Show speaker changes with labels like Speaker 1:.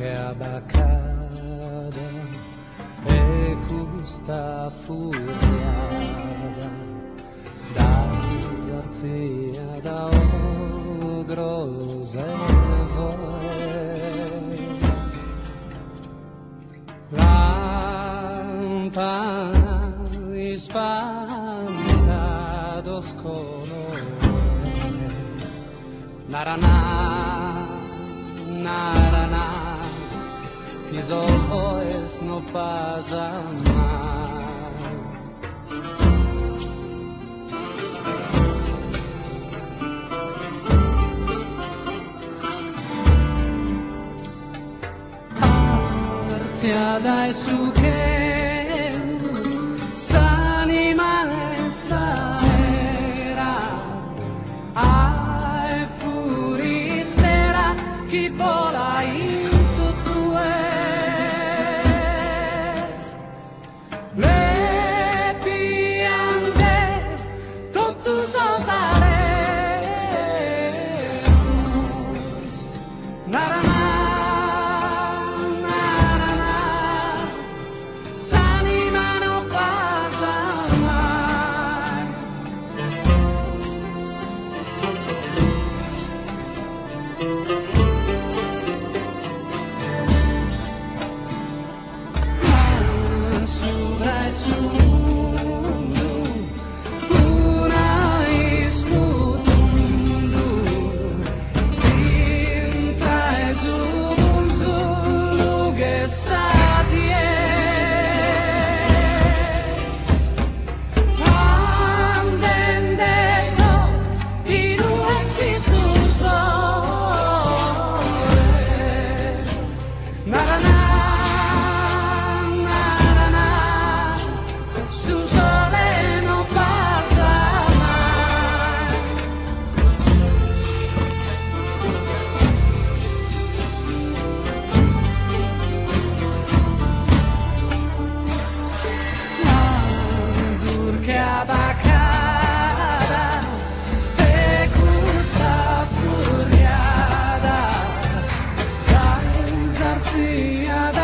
Speaker 1: che abbaccada e custa furiada da zarzia da ogros e voes lampana espanta dos colores narana narana tis ojos no pasa mal. Dai su che s'anima e s'era ai furistera chi vola in tutto le piante tutto sosaremos narana abbaccada e custa furiada da zarzia